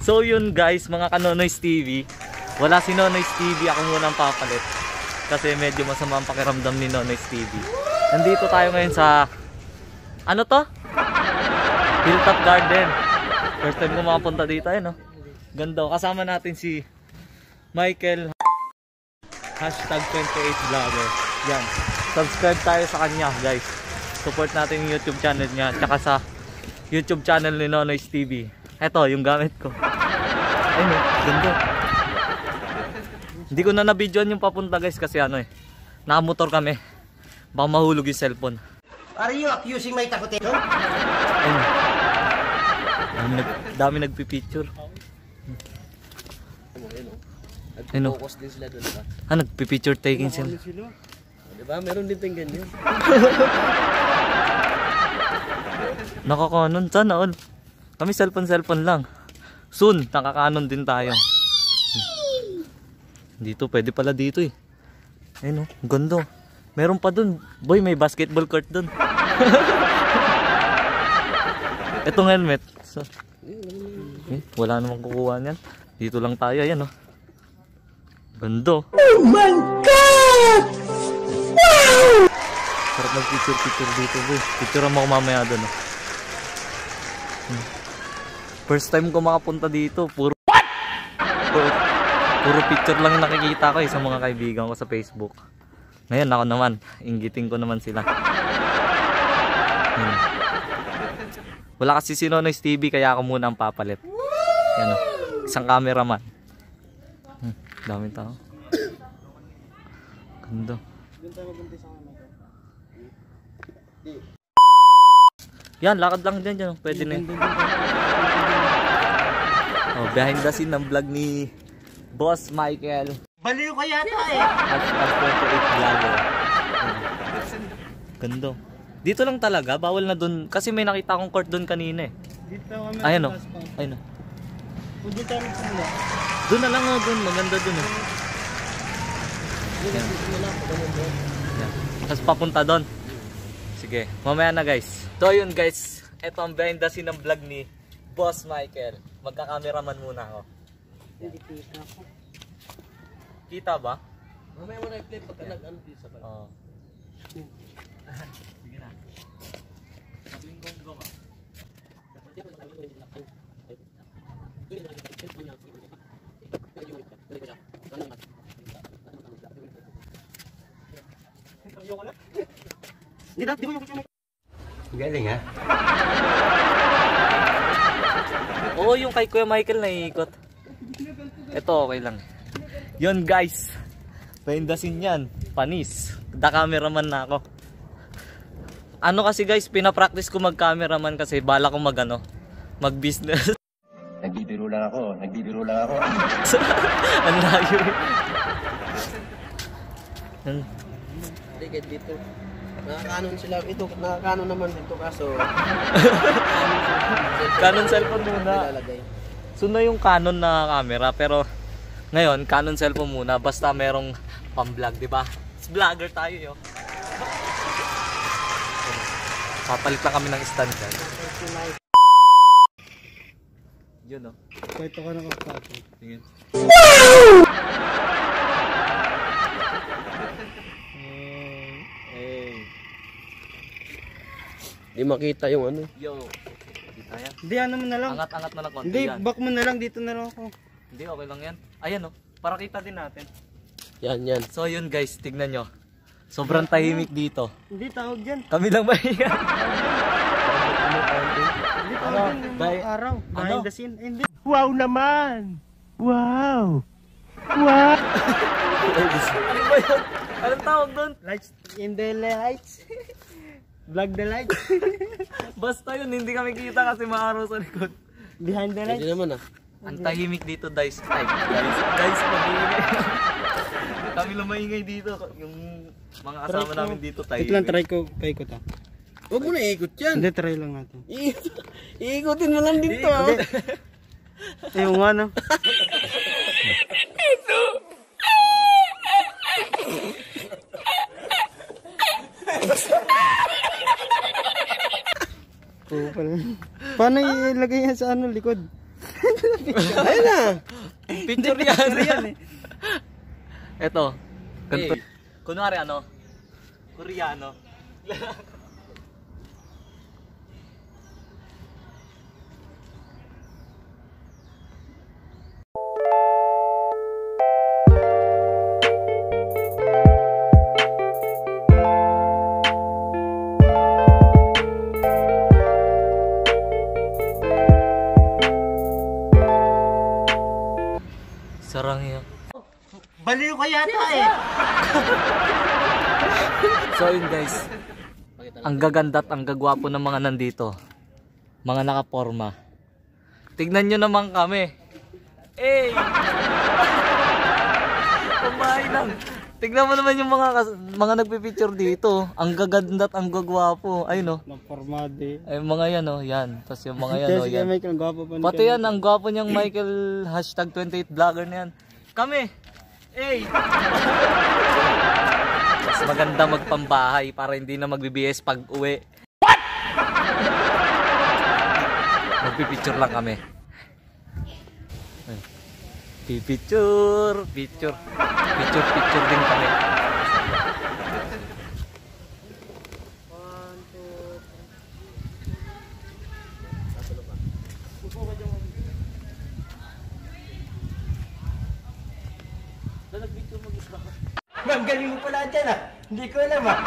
So yun guys, mga Kanonoys TV. Wala si Nonoys TV, ako muna ang papalit. Kasi medyo masama ang pakiramdam ni Nonoys TV. Nandito tayo ngayon sa... Ano to? Hilltop Garden. First time ko makapunta dito, no? Ganda. Kasama natin si Michael #28vlogger. Yan. Subscribe tayo sa kanya guys. Support natin yung YouTube channel niya. Tsaka sa YouTube channel ni Nonoys TV. Eto yung gamit ko. Ayun, ganda. Hindi ko na na-videoan yung papunta guys kasi ano nakamotor kami. Baka mahulog yung cellphone. Are you accusing my takutin? Ayun. Dami nagpipicture. Ayun. Focus din sila doon ba? Nagpipicture taking sila. Diba? Meron din tayong ganyan. Nakakanon sana all. Kami cellphone lang. Soon nakakanon din tayo. Dito pwede pala dito Ayun ganda. Meron pa dun. Boy, may basketball court dun. Itong helmet. So, wala namang kukuha niyan. Dito lang tayo, ayan Ganda. Oh my God! Wow! Sarap mag-picture dito, boy. Picture mo ako mamaya dun. First time ko makapunta dito. Puro picture lang nakikita ko sa mga kaibigan ko sa Facebook. Ngayon ako naman, inggitin ko naman sila. Wala kasi si Nonoys TV kaya ako muna ang papalit. Yan isang cameraman. Daming tao. Ganda. Yan, lakad lang dyan. Pwede na yun. Behind the scene ng vlog ni Boss Michael. Baliw ka yata #28vlogger. Ganda. Dito lang talaga, bawal na dun. Kasi may nakita akong court dun kanina Dito kami. Ayun Ayun Pwede tayo magsimula. Dun na lang dun. Maganda dun Yan. Tapos papunta dun. Sige, mamaya na guys. So yun guys, eto ang behind the scene ng vlog ni Boss Michael. Magka-cameraman muna ako. Hindi kita ako. Kita ba? Mamaya mo na i-play pagka nag-ano dito sa bala. Oo. Sige na. Sabihin ko ka. Di mo yung galing ha? Oo, yung kay Kuya Michael naiikot. Ito okay lang. Yun guys, paindasin yan, panis. Da cameraman na ako. Ano kasi guys, pinapractice ko mag cameraman kasi bala ko mag business. Nagbibiro lang ako. Ang layo Hindi, dito. Nakakanon sila. Ito, nakakanon naman dito kaso. Canon cellphone muna. So na yung Canon na camera pero ngayon Canon cellphone muna basta merong pang-vlog, di ba? Vlogger tayo Papalit lang kami ng stand dyan. Yun Kwento ka na kapatid. Tingin. Hindi makita yung ano. Yo. Kita yan. Hindi, ano mo na lang. Angat-angat na lang konti Hindi, yan. back mo na lang. Dito na lang ako. Hindi, okay lang yan. Ayan para kita din natin. Yan. So yun guys, tignan nyo. Sobrang tahimik dito. Hindi, tawag dyan. Kami lang ba yan? Hindi, tawag dyan yung araw. Behind the scene. Hindi. Wow naman! Wow! Ano ba yun? Anong tawag doon? Lights in the lights. Vlog the lights. Basta yun, hindi kami kita kasi maaraw sa likod. Behind the lights. Hindi naman Ang tahimik dito guys. Guys, mag-iingay. Kami lang maingay dito. Yung mga kasama namin dito tahimik. Ito lang, try ko. Paikot Huwag mo na ikot yan. Hindi, try lang natin. Iikutin mo lang dito. Yung ano. Paano ilagay yan sa ano, likod? Ayun na. Picture yan eh. Eto. Ganito. Kunwari ano? Koreano. Sarang yan. Baliw ka yata eh. So yun guys, ang gaganda at ang gagwapo ng mga nandito. Mga nakaporma. Tignan nyo naman kami. Hey! Kumain lang. Tignan mo naman yung mga nagpipicture dito. Ang gaganda at ang gagwapo. Ay no. Napormade. Ay mga yan oh, yan. Tapos yung mga yan oh, Kasi yan. Michael, ang gwapo pa. Pati yan, ang gwapo niyang Michael #28vlogger na yan. Kami! Hey! Mas maganda magpambahay para hindi na magbibs pag uwi. What? Magpipicture lang kami. Picture din kami. Ma'am, galing mo pala dyan ah. Hindi ko alam ah.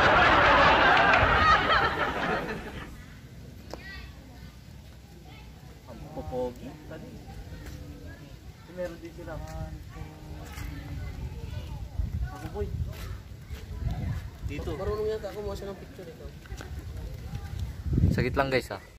Ang popogi. Meron din sila. Ako boy. Dito. Marunong yan ka kumuha siya ng picture ito. Sagit lang guys ha.